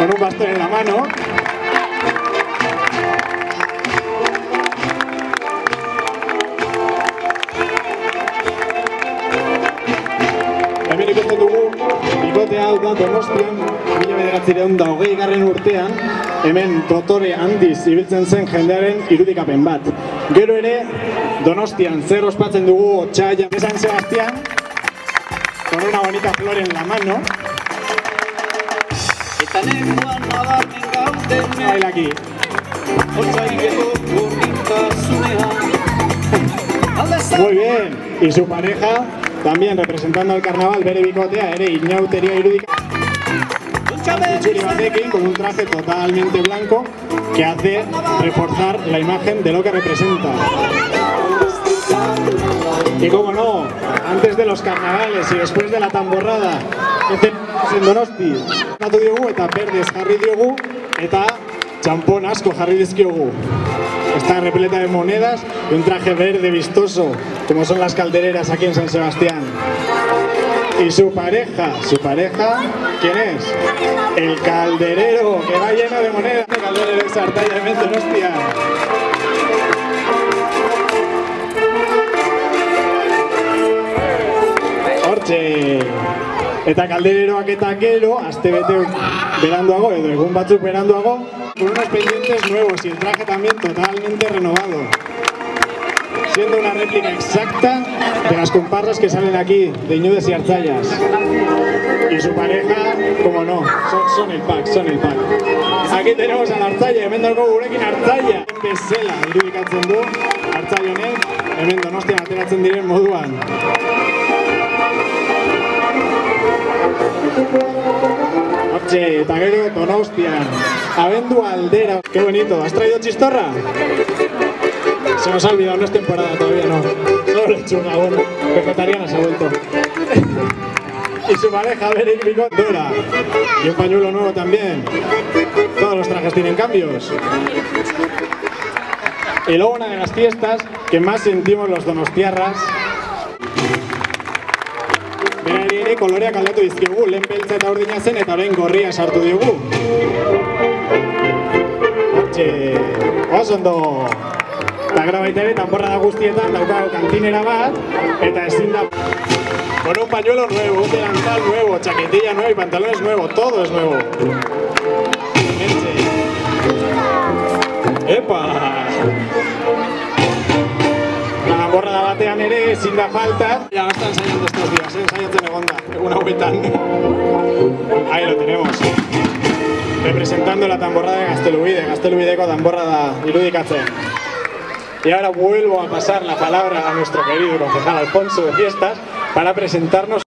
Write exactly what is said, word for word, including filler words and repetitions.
con un bastón en la mano. Hemen ikusten dugu, bikote hau da Donostian, mila bederatziehun eta hogei garren urtean, hemen dotore handiz ibiltzen zen jendearen irudikapen bat. Gero ere, Donostian zer ospatzen dugu Otsailean de San Sebastián, con una bonita flor en la mano. Baila aquí. Muy bien. Y su pareja, también representando al carnaval, bere bikotea, ere inauteria irudika. Itxuri batekin, con un traje totalmente blanco que hace reforzar la imagen de lo que representa. Y como no, antes de los carnavales y después de la tamborrada, en Donosti, natu diogu eta berdez jarri diogu eta txampon asko jarri dizkiogu. Está repleta de monedas y un traje verde vistoso, como son las caldereras aquí en San Sebastián. Y su pareja, su pareja, ¿quién es? El calderero, que va lleno de monedas. El calderero de Sartalla de Donostia. Hortxe! Eta kaldereroak eta gero, aste bete beranduago, edo egun batzuk beranduago, con unos pendientes nuevos y el traje también totalmente renovado. Siendo una réplica exacta de las comparsas que salen aquí, de Ñudes y Artzayas. Y su pareja, como no, son, son el pack, son el pack. Aquí tenemos a la Artzaya, hemen dago gurekin Artzaya. Bezela irudikatzen du, Artzai honek, hemen Donostian ateratzen diren moduan. Hortxe, eta gero Donostian, abendu aldera. Qué bonito, ¿has traído chistorra? Se nos ha olvidado, no es temporada todavía, no. Solo lechuga aún, vegetariana se ha vuelto. Y su pareja, Beric Bicot, Dora. Y un pañuelo nuevo también. Todos los trajes tienen cambios. Y luego una de las fiestas que más sentimos los donostiarras. Berari ere koloreak aldatu dizkigu, lehen beltza eta urdina zen eta orain gorria sartu diogu. Hortxe, oso ondo. Eta gero baita ere, tanborrada guztietan daukago kantinera bat, eta ezin da. Con un pañuelo nuevo, un delantal nuevo, chaquetilla nueva y pantalones nuevo, todo es nuevo. ¡Epa! La tanborrada batean ere ezin da falta. Ya está ensayando estos días, ¿eh? Ensayatzen egonda, egun hauetan. Ahí lo tenemos. Representando la tamborrada de Gaztelubide, Gaztelubideko tamborrada irudikatzen. Y ahora vuelvo a pasar la palabra a nuestro querido concejal Alfonso de Fiestas para presentarnos